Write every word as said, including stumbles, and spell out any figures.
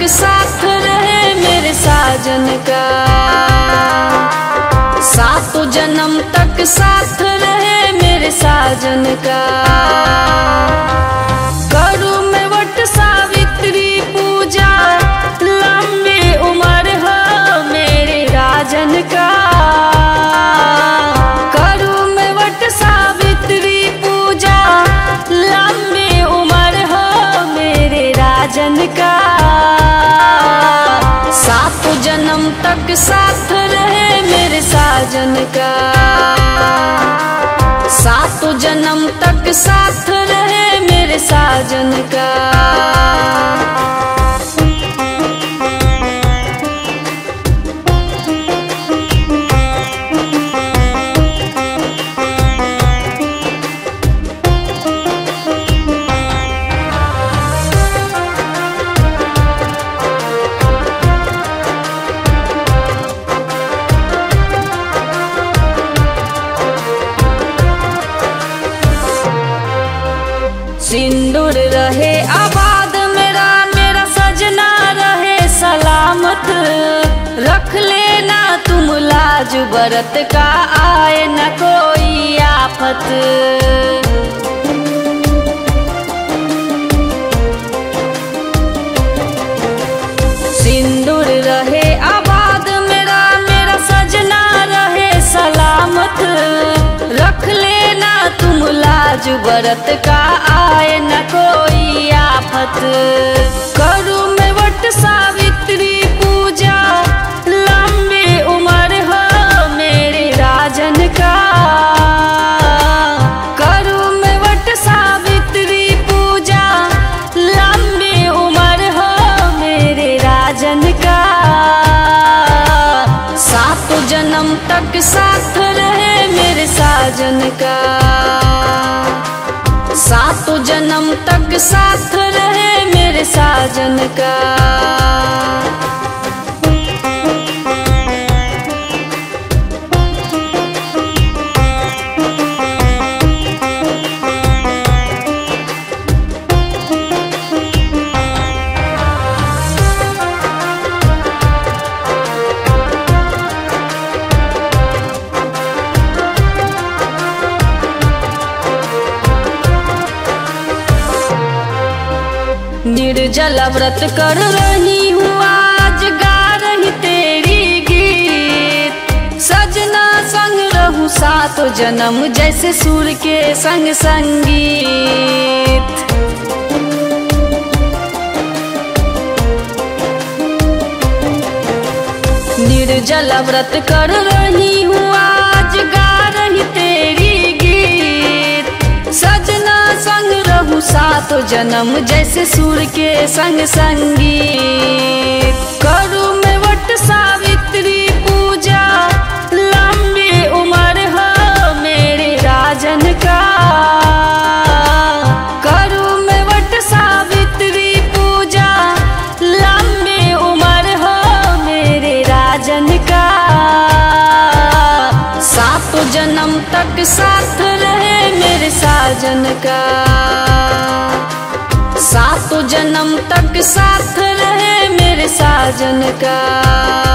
तक साथ रहे मेरे साजन का, सातों जन्म तक साथ रहे मेरे साजन का। करूँ मैं वट सावित्री पूजा, लंबी उम्र हो मेरे राजन का। करूँ मैं वट सावित्री पूजा, लंबी उम्र हो मेरे राजन का। सातों जन्म तक साथ रहे मेरे साजन का, सातों जन्म तक साथ रहे मेरे साजन का। सिंदूर रहे आबाद मेरा, मेरा सजना रहे सलामत। रख लेना तुम लाज बरत का, आए न कोई आफत। सिंदूर रहे आबाद मेरा, मेरा सजना रहे सलामत। रख लेना तुम लाज बरत का, आए न कोई आफत। करूँ मैं वट सावित्री पूजा, लंबी उम्र हो मेरे राजन का। करूँ मैं वट सावित्री पूजा, लंबी उम्र हो मेरे राजन का। सातों जन्म तक साथ रहे मेरे साजन का, सातों जन्म तक साथ रहे मेरे साजन का। निर्जल व्रत कर रही हूँ आज, गा रही तेरी गीत। सजना संग रहूं सातों जन्म, जैसे सूर के संग संगीत। निर्जल व्रत कर रही हूँ आज, गा रही तेरी गीत। सजना संग रहूं सातों जन्म, जैसे सूर के संग संगीत। करूँ मैं वट सावित्री पूजा, लंबी उम्र हो मेरे राजन का। करूँ मैं वट सावित्री पूजा, लंबी उम्र हो मेरे राजन का। सातों जन्म तक साथ रहे मेरे साजन का, सातों जन्म तक साथ रहे मेरे साजन का।